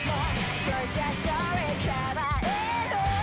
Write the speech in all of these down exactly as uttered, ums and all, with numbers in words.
Choice your story, cover it all.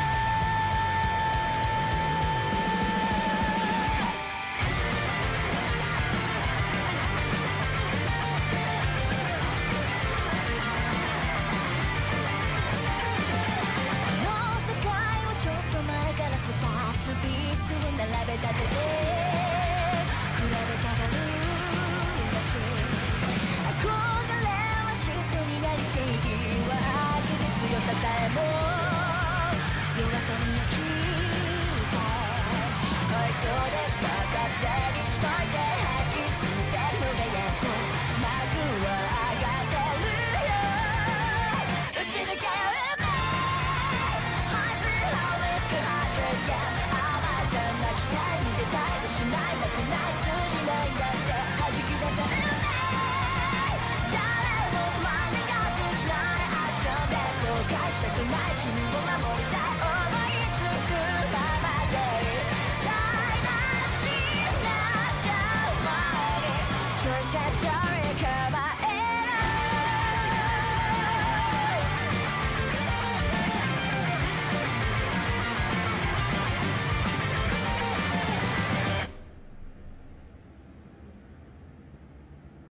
この世界はちょっと前からふたつのピースを並べ立てて比べたがるらしい。憧れは嫉妬になり正義は悪で強ささえも弱さに焼きたい。はいそうですか勝手にしといて吐き捨てるのがやっと幕は上がってるよ。打ち抜ける前 High street high risk high dress yeah あまた泣きたい逃げたい失いたくない通じないだって弾き出せる誰も真似ができないアクションで後悔したくない君を守りたい思いつくままで台無しになっちゃう前に Choice has your recover